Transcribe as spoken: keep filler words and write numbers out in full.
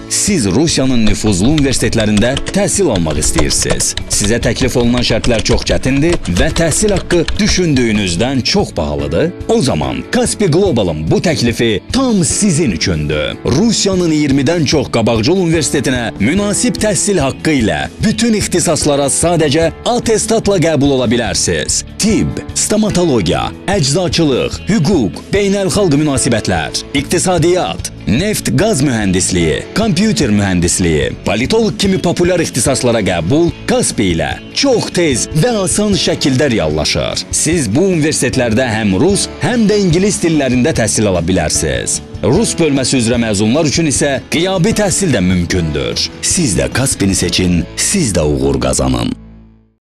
siz Rusiyanın nüfuzlu universitetlərində təhsil almaq istəyirsiniz. Sizə təklif olunan şərtlər çox çətindir və təhsil haqqı düşündüyünüzdən çox bahalıdır. O zaman Kaspi Global'ın bu təklifi tam sizin üçündür. Rusiyanın iyirmidən çox qabaqcıl universitetinə münasib təhsil haqqı ilə bütün ixtisaslara sadəcə atestatla qəbul ola bilərsiniz. Tibb, stomatologiya, əczaçılıq, hüquq, beynəlxalq münasibətlər, iqtisadiyyat, neft, qaz mühəndisliyi, kompüter mühəndisliyi, politoloq kimi populyar ixtisaslara qəbul Kaspi ilə çox tez və asan şəkildə reallaşır. Siz bu universitetlərdə həm rus, həm də ingilis dillərində təhsil ala bilərsiniz. Rus bölməsi üzrə məzunlar üçün isə qiyabi təhsil də mümkündür. Siz də Kaspini seçin, siz də uğur qazanın.